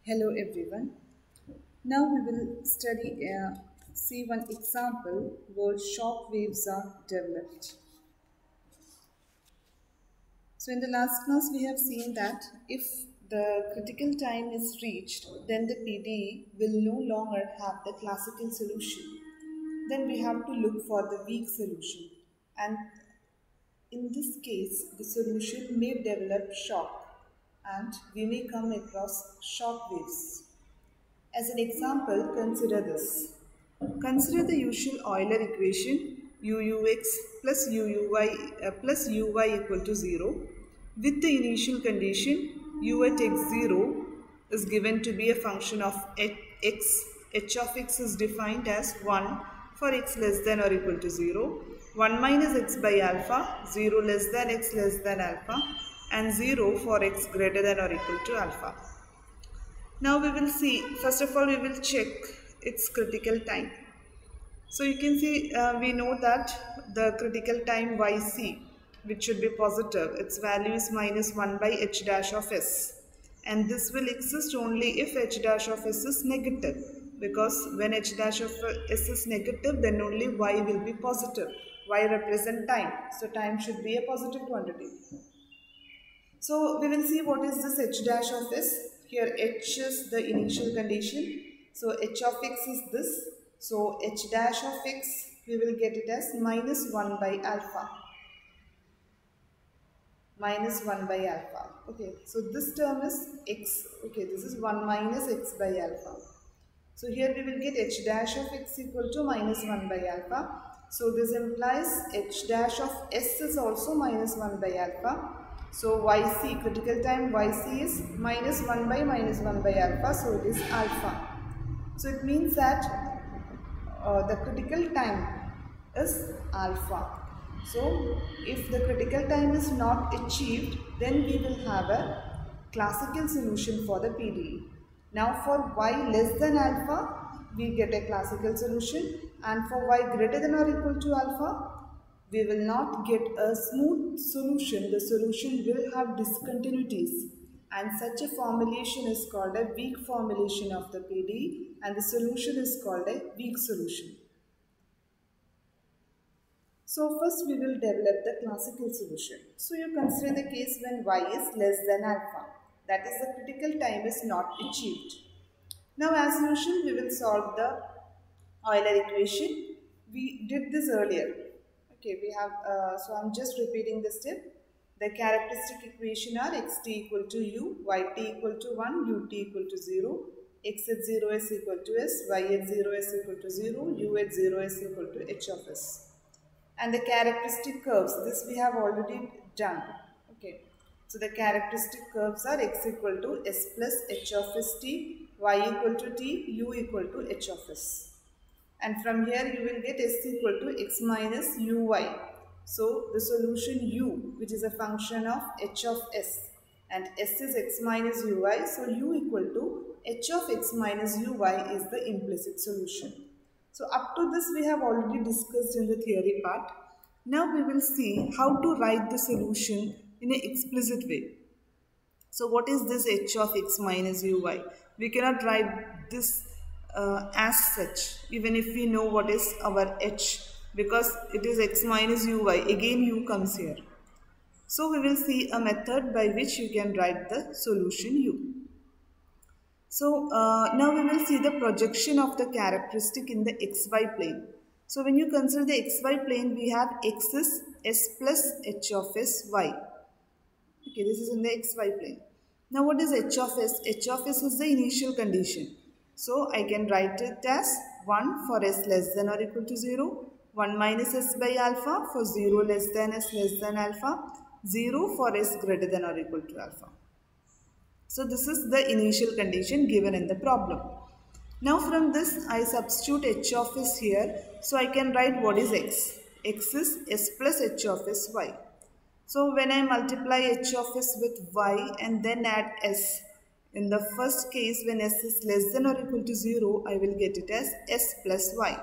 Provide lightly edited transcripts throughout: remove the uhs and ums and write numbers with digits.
Hello everyone. Now we will see one example where shock waves are developed. So in the last class we have seen that if the critical time is reached, then the PDE will no longer have the classical solution. Then we have to look for the weak solution, and in this case the solution may develop shock and we may come across shock waves. As an example, consider this. Consider the usual Euler equation UUX plus UUY plus UY equal to 0 with the initial condition U at x0 is given to be a function of x. H of x is defined as 1 for x less than or equal to 0, 1 minus x by alpha, 0 less than x less than alpha, and 0 for x greater than or equal to alpha. Now we will see, first of all we will check its critical time. So you can see we know that the critical time yc, which should be positive, its value is minus 1 by h dash of s, and this will exist only if h dash of s is negative, because when h dash of s is negative then only y will be positive. Y represent time, so time should be a positive quantity. So we will see what is this h dash of s. Here h is the initial condition. So h of x is this. So h dash of x, we will get it as minus 1 by alpha. Minus 1 by alpha. Okay, so this term is x. Okay, this is 1 minus x by alpha. So here we will get h dash of x equal to minus 1 by alpha. So this implies h dash of s is also minus 1 by alpha. So yc, critical time yc is minus 1 by alpha, so it is alpha. So it means that the critical time is alpha. So if the critical time is not achieved, then we will have a classical solution for the PDE. Now for y less than alpha, we get a classical solution, and for y greater than or equal to alpha, we will not get a smooth solution. The solution will have discontinuities, and such a formulation is called a weak formulation of the PDE, and the solution is called a weak solution. So first we will develop the classical solution. So you consider the case when y is less than alpha, that is the critical time is not achieved. Now as usual we will solve the Euler equation. We did this earlier. Okay, we have, so I am just repeating the step. The characteristic equation are xt equal to u, yt equal to 1, ut equal to 0, x at 0 is equal to s, y at 0 is equal to 0, u at 0 is equal to h of s. And the characteristic curves, this we have already done. Okay, so the characteristic curves are x equal to s plus h of s t, y equal to t, u equal to h of s. And from here you will get s equal to x minus uy. So the solution u, which is a function of h of s, and s is x minus uy, so u equal to h of x minus uy is the implicit solution. So up to this we have already discussed in the theory part. Now we will see how to write the solution in an explicit way. So what is this h of x minus uy? We cannot write this as such, even if we know what is our h, because it is x minus uy, again u comes here. So we will see a method by which you can write the solution u. So now we will see the projection of the characteristic in the xy plane. So when you consider the xy plane, we have x is s plus h of s y. Okay, this is in the xy plane. Now what is h of s? H of s is the initial condition. So I can write it as 1 for s less than or equal to 0, 1 minus s by alpha for 0 less than s less than alpha, 0 for s greater than or equal to alpha. So this is the initial condition given in the problem. Now from this I substitute h of s here, so I can write what is x. X is s plus h of s y. So when I multiply h of s with y and then add s, in the first case when s is less than or equal to 0, I will get it as s plus y.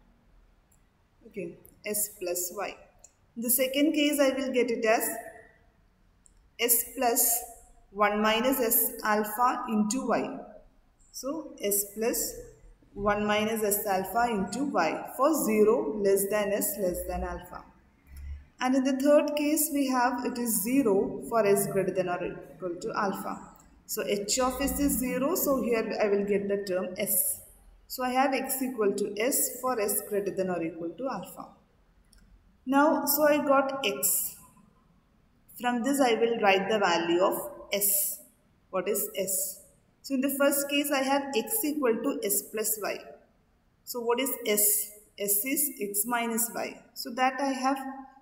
Okay, s plus y. In the second case I will get it as s plus 1 minus s alpha into y. So s plus 1 minus s alpha into y for 0 less than s less than alpha. And in the third case we have it is 0 for s greater than or equal to alpha. So h of s is 0, so here I will get the term s. So I have x equal to s for s greater than or equal to alpha. Now, so I got x. From this I will write the value of s. What is s? So in the first case I have x equal to s plus y. So what is s? S is x minus y. So that I have,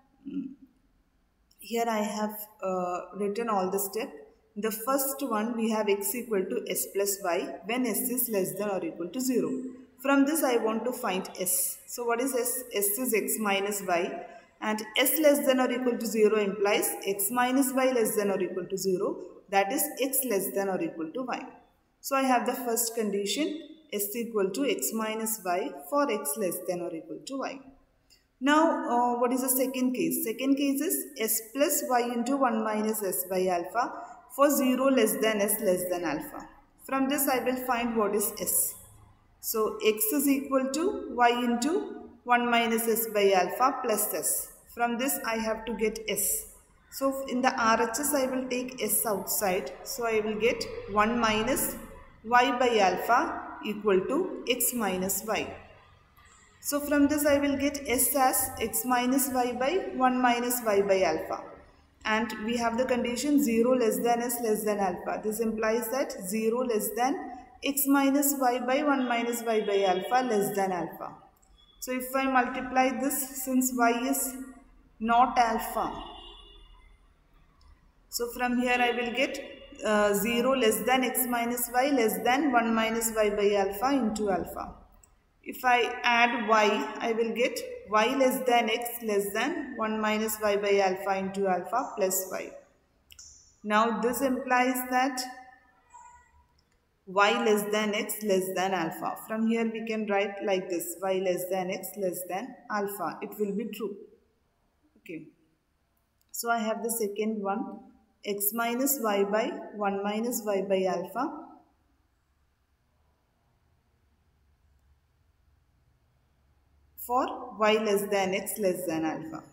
here I have written all the steps. The first one we have x equal to s plus y when s is less than or equal to 0. From this I want to find s. So what is s? S is x minus y, and s less than or equal to 0 implies x minus y less than or equal to 0, that is x less than or equal to y. So I have the first condition, s equal to x minus y for x less than or equal to y. Now what is the second case? Second case is s plus y into 1 minus s by alpha for 0 less than s less than alpha. From this I will find what is s. So x is equal to y into 1 minus s by alpha plus s. From this I have to get s. So in the RHS I will take s outside. So I will get 1 minus y by alpha equal to x minus y. So from this I will get s as x minus y by 1 minus y by alpha. And we have the condition 0 less than s less than alpha. This implies that 0 less than x minus y by 1 minus y by alpha less than alpha. So if I multiply this, since y is not alpha, so from here I will get 0 less than x minus y less than 1 minus y by alpha into alpha. If I add y, I will get y less than x less than 1 minus y by alpha into alpha plus y. Now this implies that y less than x less than alpha. From here we can write like this, y less than x less than alpha. It will be true. Okay. So I have the second one, x minus y by 1 minus y by alpha for y less than x less than alpha.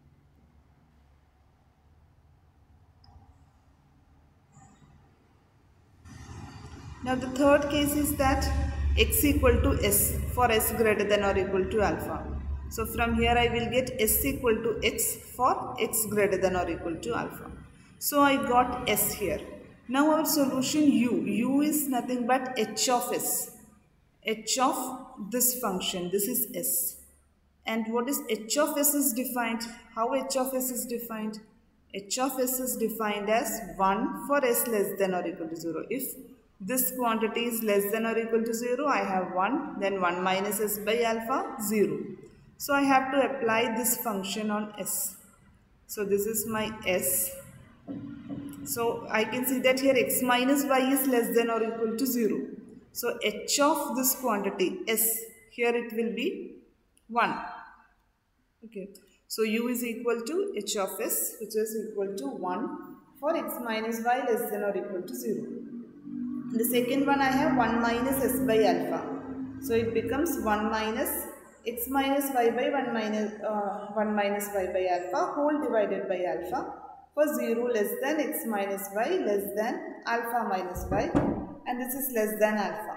Now the third case is that x equal to s for s greater than or equal to alpha. So from here I will get s equal to x for x greater than or equal to alpha. So I got s here. Now our solution u is nothing but h of s. H of this function, this is s. And what is h of s is defined? How h of s is defined? H of s is defined as 1 for s less than or equal to 0. If this quantity is less than or equal to 0, I have 1, then 1 minus s by alpha, 0. So I have to apply this function on s. So this is my s. So I can see that here x minus y is less than or equal to 0. So h of this quantity s, here it will be 1. Okay. So u is equal to h of s, which is equal to 1 for x minus y less than or equal to 0. The second one I have 1 minus s by alpha. So it becomes 1 minus x minus y by 1 minus y by alpha whole divided by alpha for 0 less than x minus y less than alpha minus y, and this is less than alpha.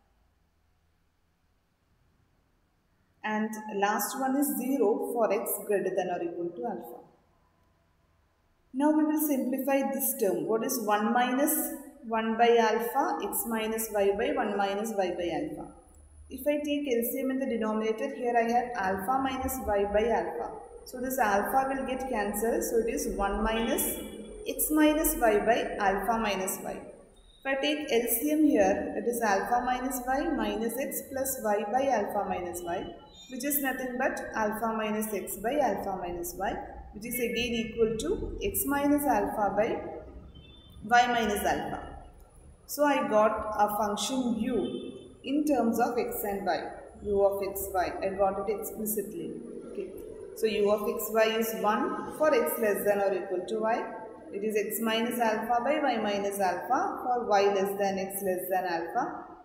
And last one is 0 for x greater than or equal to alpha. Now we will simplify this term. What is 1 minus 1 by alpha x minus y by 1 minus y by alpha? If I take LCM in the denominator, here I have alpha minus y by alpha. So this alpha will get cancelled. So it is 1 minus x minus y by alpha minus y. If I take LCM here, it is alpha minus y minus x plus y by alpha minus y, which is nothing but alpha minus x by alpha minus y, which is again equal to x minus alpha by y minus alpha. So I got a function u in terms of x and y, u of x, y. I got it explicitly. Okay. So u of x, y is 1 for x less than or equal to y. It is x minus alpha by y minus alpha for y less than x less than alpha.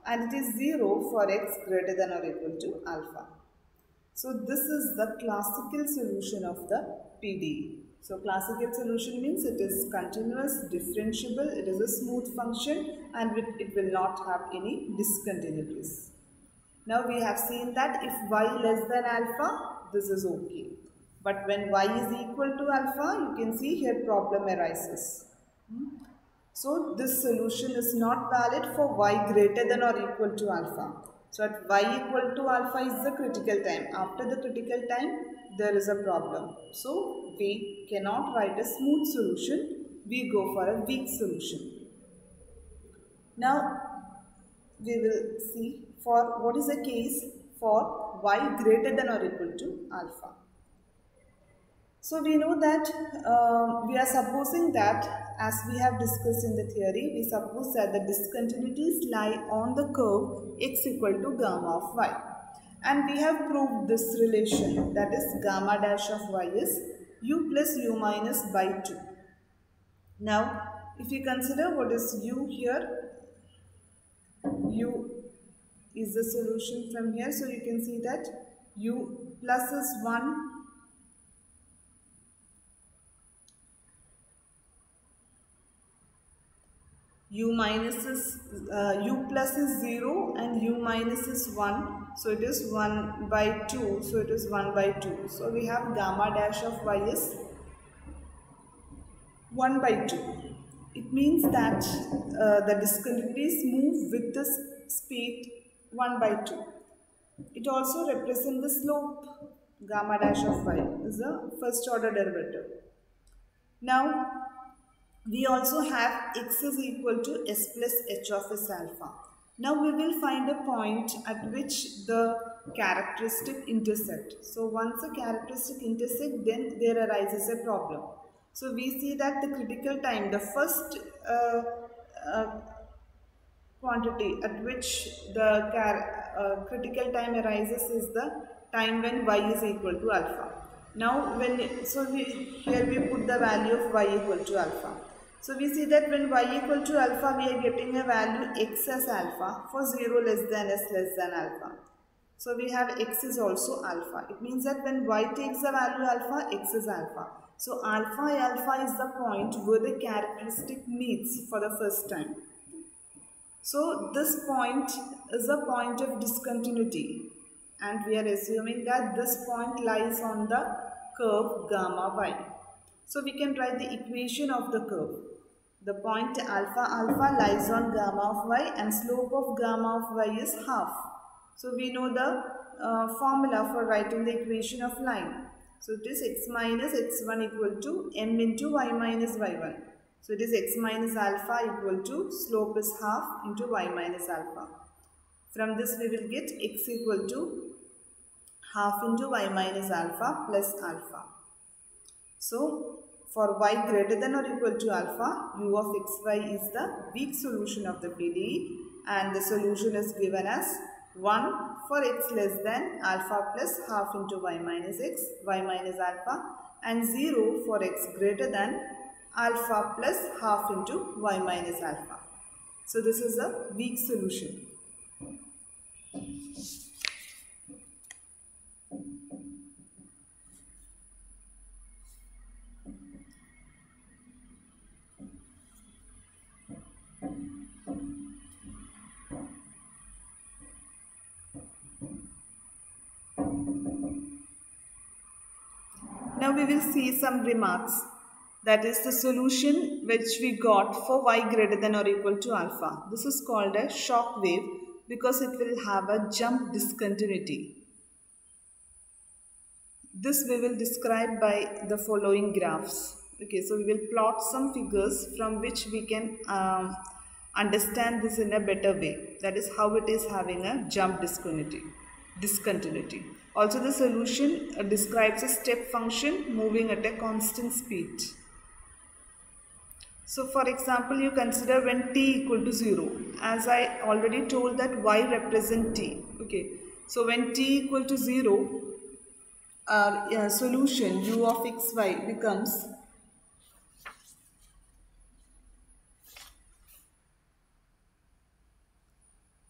and it is 0 for x greater than or equal to alpha. So this is the classical solution of the PDE. So classical solution means it is continuous, differentiable, it is a smooth function, and it will not have any discontinuities. Now we have seen that if y less than alpha, this is okay. But when y is equal to alpha, you can see here problem arises. So this solution is not valid for y greater than or equal to alpha. So at y equal to alpha is the critical time. After the critical time, there is a problem. So we cannot write a smooth solution. We go for a weak solution. Now we will see for what is the case for y greater than or equal to alpha. So we know that we are supposing that, as we have discussed in the theory, we suppose that the discontinuities lie on the curve x equal to gamma of y. And we have proved this relation, that is gamma dash of y is u plus u minus by 2. Now, if you consider what is u here, u is the solution from here. So you can see that u plus is 1, u minus is u plus is 0 and u minus is 1, so it is 1 by 2, so it is 1 by 2. So we have gamma dash of y is 1 by 2. It means that the discontinuities move with the speed 1 by 2. It also represents the slope. Gamma dash of y is the first order derivative. Now we also have x is equal to s plus h of s alpha. Now we will find a point at which the characteristic intersect. So once a characteristic intersect, then there arises a problem. So we see that the critical time, the first quantity at which the critical time arises is the time when y is equal to alpha. Now here we put the value of y equal to alpha. So we see that when y equal to alpha, we are getting a value x as alpha for 0 less than s less than alpha. So we have x is also alpha. It means that when y takes the value alpha, x is alpha. So alpha is the point where the characteristic meets for the first time. So this point is a point of discontinuity, and we are assuming that this point lies on the curve gamma y. So we can write the equation of the curve. The point alpha lies on gamma of y, and slope of gamma of y is half. So we know the formula for writing the equation of line. So it is x minus x1 equal to m into y minus y1. So it is x minus alpha equal to slope is half into y minus alpha. From this we will get x equal to half into y minus alpha plus alpha. So for y greater than or equal to alpha, u of xy is the weak solution of the PDE, and the solution is given as 1 for x less than alpha plus half into y minus x, y minus alpha, and 0 for x greater than alpha plus half into y minus alpha. So this is a weak solution. Now we will see some remarks. That is the solution which we got for y greater than or equal to alpha. This is called a shock wave because it will have a jump discontinuity. This we will describe by the following graphs. Okay, so we will plot some figures from which we can understand this in a better way. That is how it is having a jump discontinuity. Also the solution describes a step function moving at a constant speed. So for example, you consider when t equal to 0. As I already told that y represent t. Okay, so when t equal to 0, our solution u of xy becomes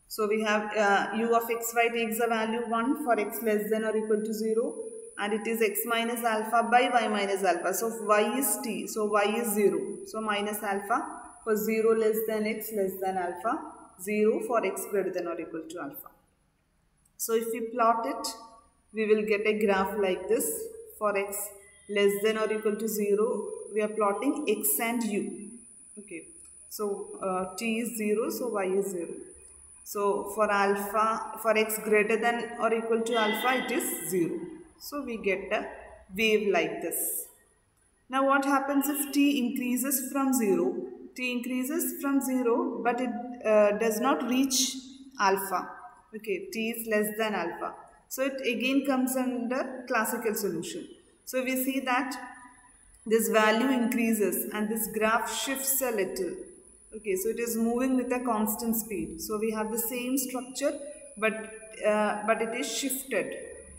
So we have u of xy takes a value 1 for x less than or equal to 0, and it is x minus alpha by y minus alpha. So y is t, so y is 0. So minus alpha for 0 less than x less than alpha, 0 for x greater than or equal to alpha. So if we plot it, we will get a graph like this. For x less than or equal to 0, we are plotting x and u. Okay, so t is 0, so y is 0. So for alpha, for x greater than or equal to alpha, it is 0. So we get a wave like this. Now what happens if t increases from 0? T increases from 0, but it does not reach alpha. Okay, t is less than alpha. So it again comes under classical solution. So we see that this value increases and this graph shifts a little. Okay, so it is moving with a constant speed. So we have the same structure, but it is shifted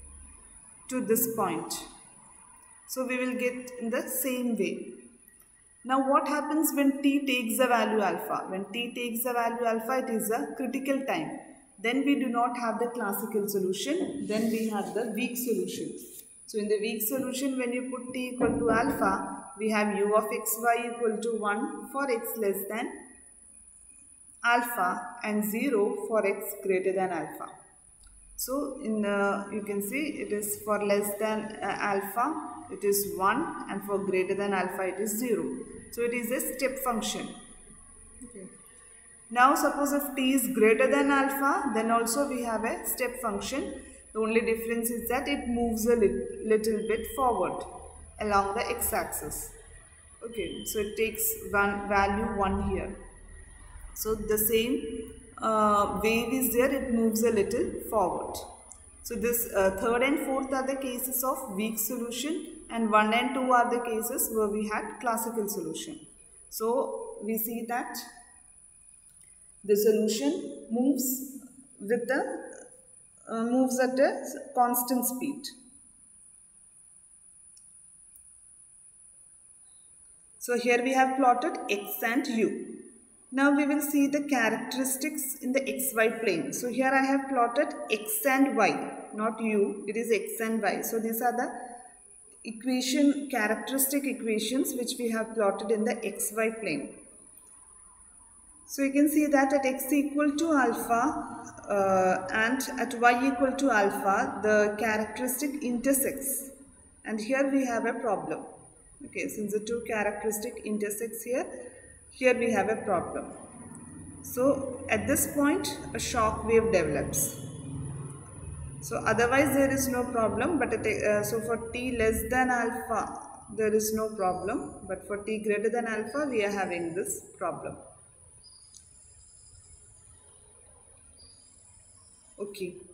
to this point. So we will get in the same way. Now what happens when t takes the value alpha? When t takes the value alpha, it is a critical time. Then we do not have the classical solution. Then we have the weak solution. So in the weak solution, when you put t equal to alpha, we have u of xy equal to 1 for x less than alpha and 0 for x greater than alpha. So in you can see it is for less than alpha it is 1, and for greater than alpha it is 0. So it is a step function. Okay. Now suppose if t is greater than alpha, then also we have a step function. The only difference is that it moves a little bit forward along the x-axis. Okay, so it takes one value 1 here. So the same wave is there, it moves a little forward. So this third and fourth are the cases of weak solution, and 1 and 2 are the cases where we had classical solution. So we see that the solution moves with the moves at a constant speed. So here we have plotted x and u. Now we will see the characteristics in the xy plane. So here I have plotted x and y, not u, it is x and y. So these are the characteristic equations which we have plotted in the xy plane. So you can see that at x equal to alpha and at y equal to alpha, the characteristic intersects. And here we have a problem. Okay, since the two characteristic intersects here we have a problem. So at this point a shock wave develops. So otherwise there is no problem, but so for t less than alpha there is no problem, but for t greater than alpha we are having this problem. Okay.